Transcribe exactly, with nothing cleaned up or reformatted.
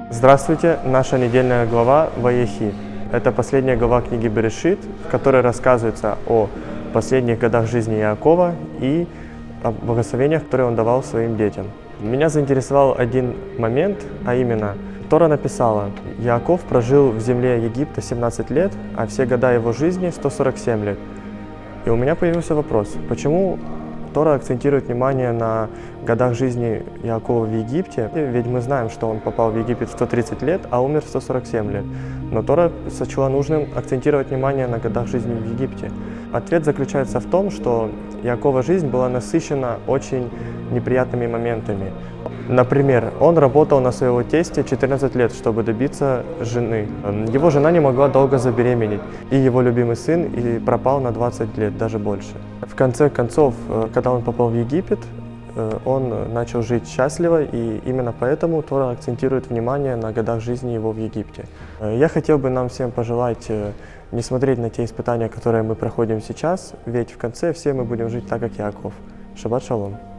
Здравствуйте! Наша недельная глава Ваехи. Это последняя глава книги Берешит, в которой рассказывается о последних годах жизни Иакова и о благословениях, которые он давал своим детям. Меня заинтересовал один момент, а именно, Тора написала: Иаков прожил в земле Египта семнадцать лет, а все года его жизни сто сорок семь лет. И у меня появился вопрос, почему Тора акцентирует внимание на годах жизни Иакова в Египте, ведь мы знаем, что он попал в Египет в сто тридцать лет, а умер в сто сорок семь лет. Но Тора сочла нужным акцентировать внимание на годах жизни в Египте. Ответ заключается в том, что Иакова жизнь была насыщена очень неприятными моментами. Например, он работал на своего тестя четырнадцать лет, чтобы добиться жены. Его жена не могла долго забеременеть, и его любимый сын и пропал на двадцать лет, даже больше. В конце концов, когда он попал в Египет, он начал жить счастливо, и именно поэтому Тора акцентирует внимание на годах жизни его в Египте. Я хотел бы нам всем пожелать не смотреть на те испытания, которые мы проходим сейчас, ведь в конце все мы будем жить так, как Иаков. Шаббат шалом!